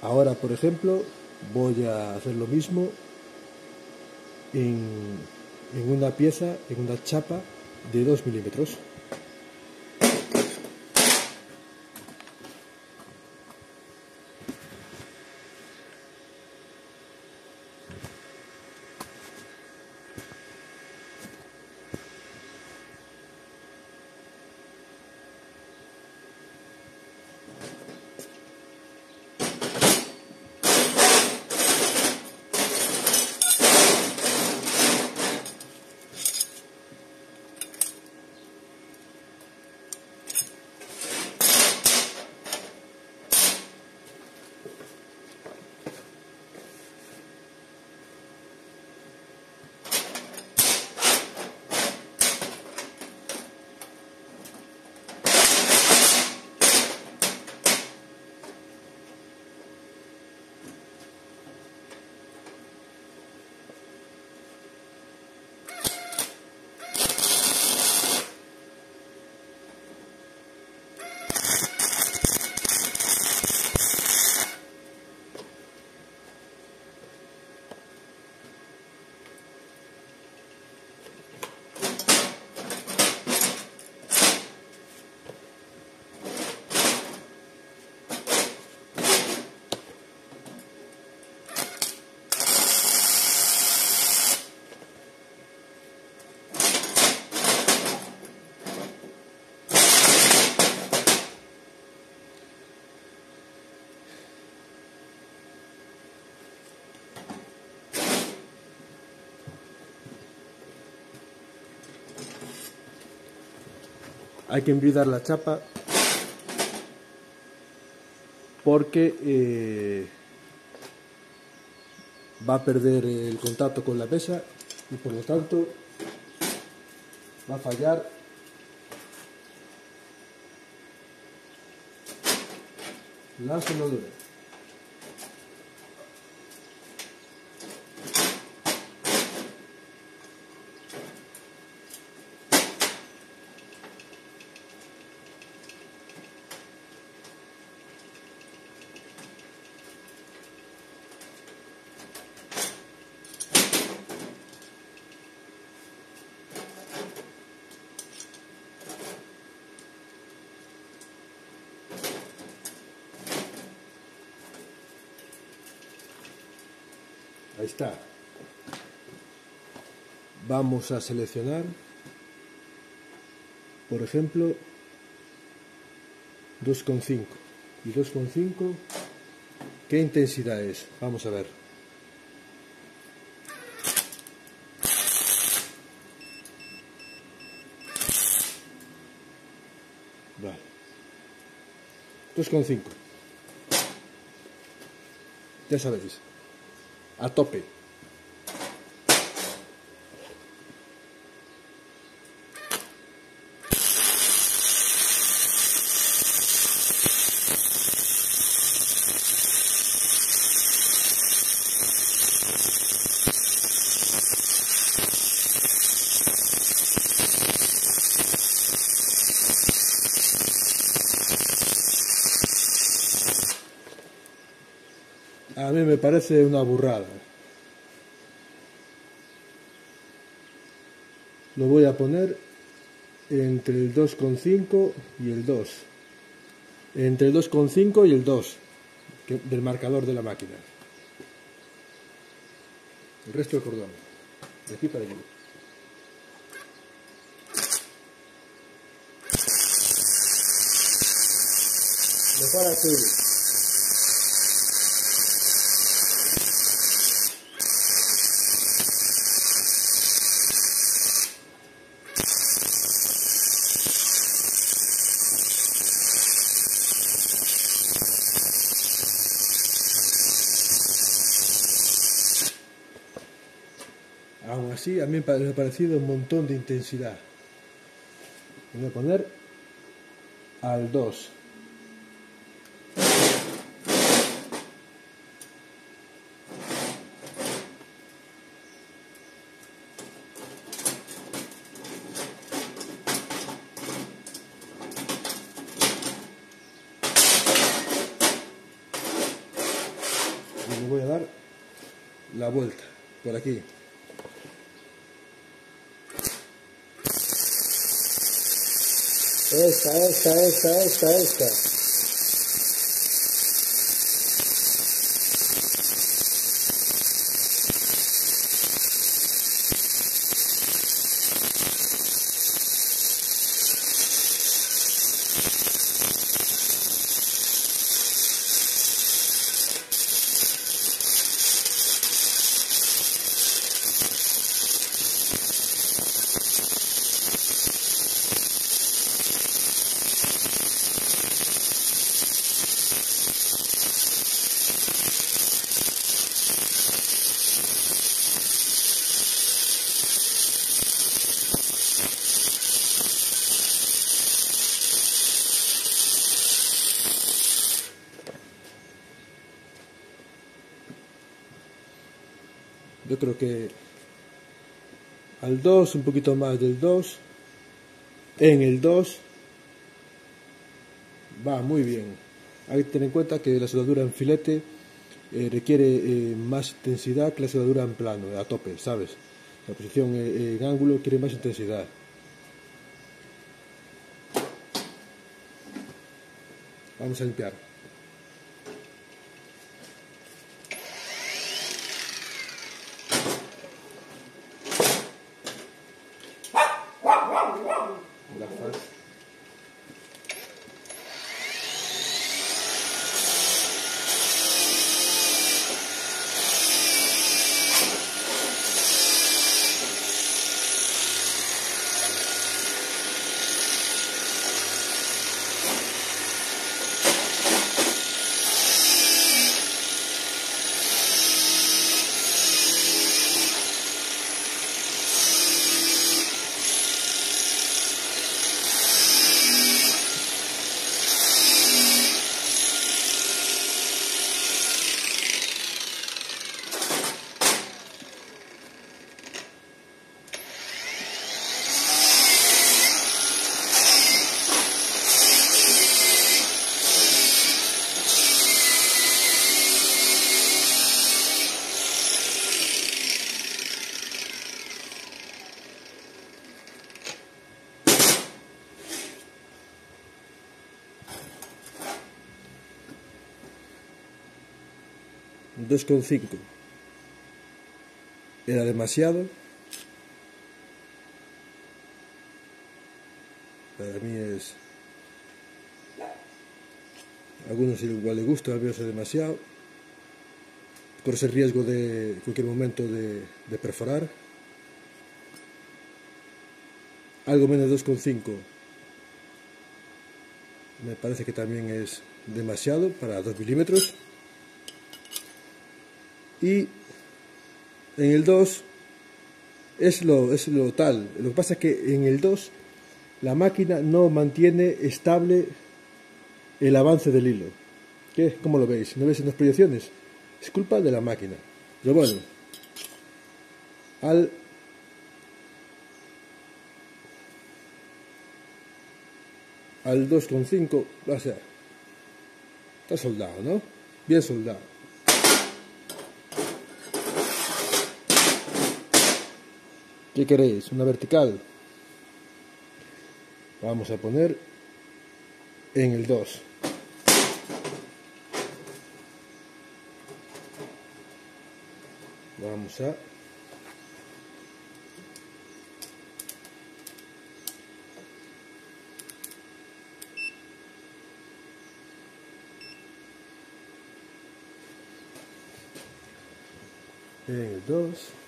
Ahora, por ejemplo, voy a hacer lo mismo en una pieza, en una chapa de 2 milímetros. Hay que envidar la chapa porque va a perder el contacto con la pesa y por lo tanto va a fallar la soldadura. Ahí está. Vamos a seleccionar, por ejemplo, 2,5 y 2,5. ¿Qué intensidad es? Vamos a ver. Vale. 2,5. Ya sabéis. A tope. A mí me parece una burrada. Lo voy a poner entre el 2,5 y el 2. Entre el 2,5 y el 2 del marcador de la máquina. El resto del cordón. De aquí para allí. Lo para todo. Aún así, a mí me ha parecido un montón de intensidad. Voy a poner al 2. y le voy a dar la vuelta por aquí. Esta. Yo creo que al 2, un poquito más del 2, en el 2 va muy bien. Hay que tener en cuenta que la soldadura en filete requiere más intensidad que la soldadura en plano, a tope, ¿sabes? La posición en ángulo quiere más intensidad. Vamos a limpiar. Gafas. Un 2,5 era demasiado. Para mí es... A algunos igual les gusta, a mí es demasiado. Corres el riesgo de en cualquier momento de perforar. Algo menos de 2,5 me parece que también es demasiado para 2 milímetros. Y en el 2 es lo tal. Lo que pasa es que en el 2 la máquina no mantiene estable el avance del hilo. ¿Qué? ¿Cómo lo veis? ¿No veis en las proyecciones? Es culpa de la máquina. Pero bueno, al 2,5, o sea, está soldado, ¿no? Bien soldado. ¿Qué queréis? ¿Una vertical? Vamos a poner en el 2. Vamos a... en el 2.